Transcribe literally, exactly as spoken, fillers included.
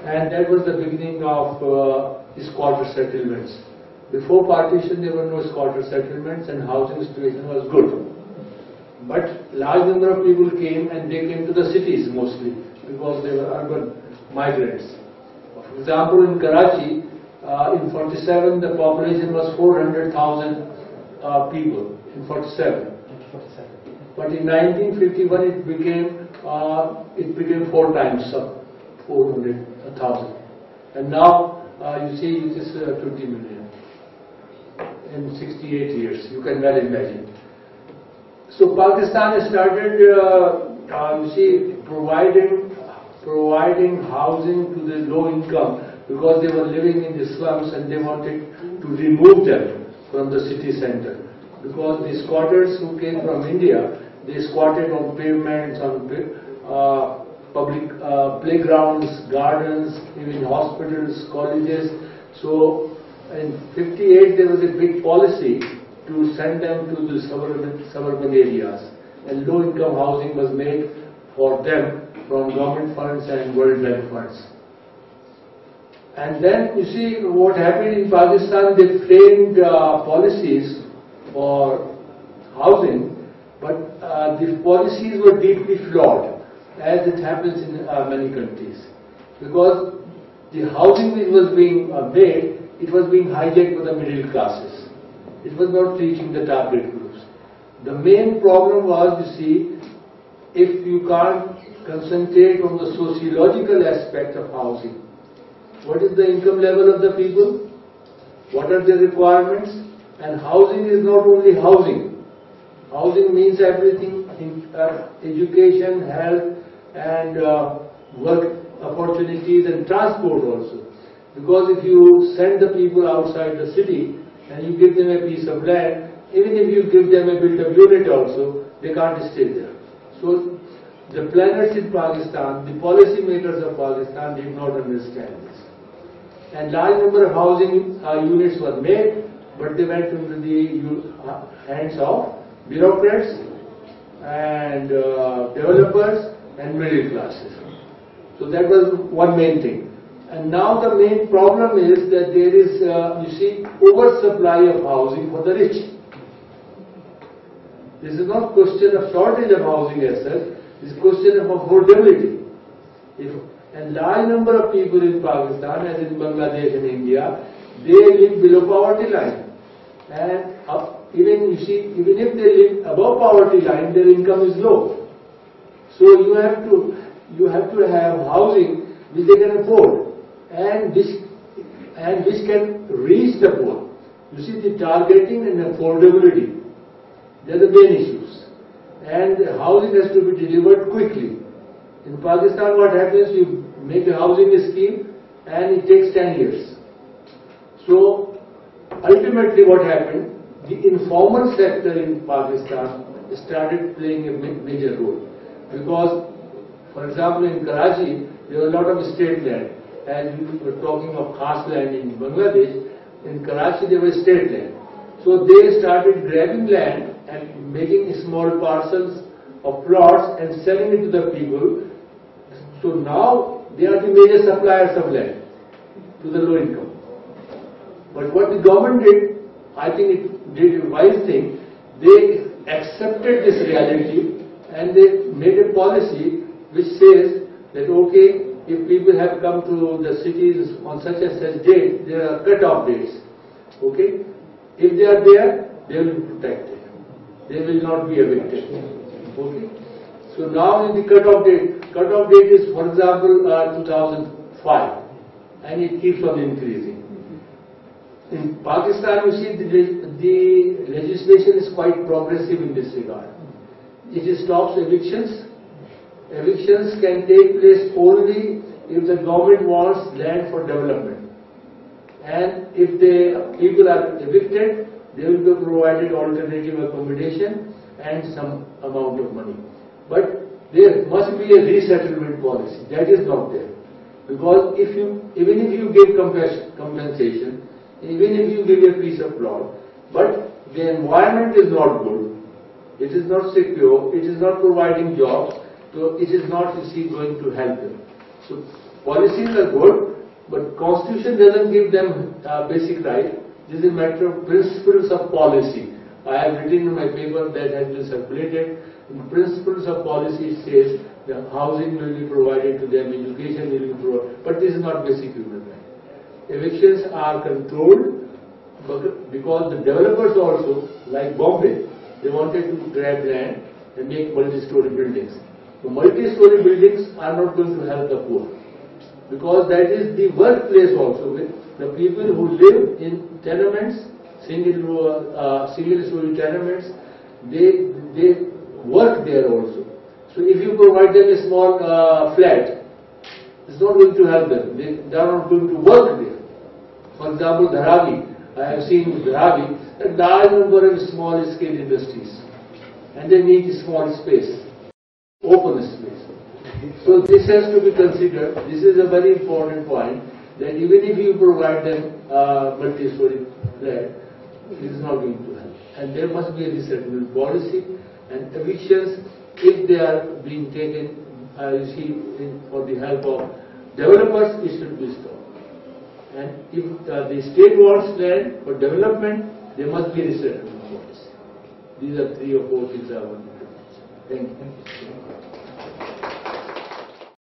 and that was the beginning of uh, squatter settlements. Before partition, there were no squatter settlements, and housing situation was good. But large number of people came, and they came to the cities mostly because they were urban migrants. For example, in Karachi, uh, in forty-seven, the population was four hundred thousand uh, people in forty-seven. But in nineteen fifty-one, it became uh, it became four times of four hundred thousand, and now uh, you see it is uh, twenty million in sixty-eight years. You can well imagine. So Pakistan has started, uh, uh, you see, providing providing housing to the low income because they were living in the slums and they wanted to remove them from the city center. Because the squatters who came from India, they squatted on pavements, on uh, public uh, playgrounds, gardens, even hospitals, colleges. So in fifty-eight there was a big policy to send them to the suburban, suburban areas, and low-income housing was made for them from government funds and World Bank funds. And then you see what happened in Pakistan, they framed uh, policies for housing, but uh, the policies were deeply flawed, as it happens in uh, many countries. Because the housing which was being uh, made, it was being hijacked by the middle classes. It was not reaching the target groups. The main problem was, you see, if you can't concentrate on the sociological aspect of housing. What is the income level of the people? What are their requirements? And housing is not only housing. Housing means everything, in, uh, education, health, and uh, work opportunities and transport also. Because if you send the people outside the city and you give them a piece of land, even if you give them a built-up unit also, they can't stay there. So the planners in Pakistan, the policy makers of Pakistan did not understand this. And large number of housing uh, units were made, but they went into the uh, hands of bureaucrats and uh, developers and middle classes. So that was one main thing. And now the main problem is that there is, uh, you see, oversupply of housing for the rich. This is not question of shortage of housing as such, this is question of affordability. If, and large number of people in Pakistan, as in Bangladesh and India, they live below poverty line. And up, even, you see, even if they live above poverty line, their income is low. So you have to, you have to have housing which they can afford, and which, and which can reach the poor. You see, the targeting and affordability, they are the main issues. And the housing has to be delivered quickly. In Pakistan, what happens, you make a housing scheme and it takes ten years. So, ultimately what happened, the informal sector in Pakistan started playing a major role. Because, for example, in Karachi, there were a lot of state land. As we were talking of khas land in Bangladesh, in Karachi there was state land. So they started grabbing land and making small parcels of plots and selling it to the people. So now they are the major suppliers of land to the low income. But what the government did, I think it did a wise thing. They accepted this reality and they made a policy which says that, okay, if people have come to the cities on such and such date, there are cut-off dates. Okay? If they are there, they will be protected. They will not be evicted. Okay? So now in the cut-off date, cut-off date is, for example, uh, two thousand five, and it keeps on increasing. In Pakistan, you see, the, the legislation is quite progressive in this regard. It stops evictions. Evictions can take place only if the government wants land for development. And if the people are evicted, they will be provided alternative accommodation and some amount of money. But there must be a resettlement policy. That is not there. Because if you, even if you give compensation, even if you give a piece of plot, but the environment is not good, it is not secure, it is not providing jobs, so it is not, you see, going to help them. So policies are good, but Constitution doesn't give them uh, basic right. This is a matter of principles of policy. I have written in my paper that has been circulated. In principles of policy it says that housing will be provided to them, education will be provided, but this is not basic human right. Evictions are controlled because the developers also, like Bombay, they wanted to grab land and make multi-story buildings. The multi-story buildings are not going to help the poor, because that is the workplace also. With the people who live in tenements, single uh, single-story tenements, they they work there also. So if you provide them a small uh, flat, it's not going to help them. They, they are not going to work there. For example, Dharavi, I have seen in Dharavi a large number of small-scale industries, and they need a small space, open space. So this has to be considered. This is a very important point, that even if you provide them uh, multi-story flat, it is not going to help. And there must be a resettlement policy, and evictions, if they are being taken, uh, you see, in, for the help of developers, it should be stopped. And if uh, the state wants land for development, there must be a resettlement policy. These are three or four things I want to mention. Thank you.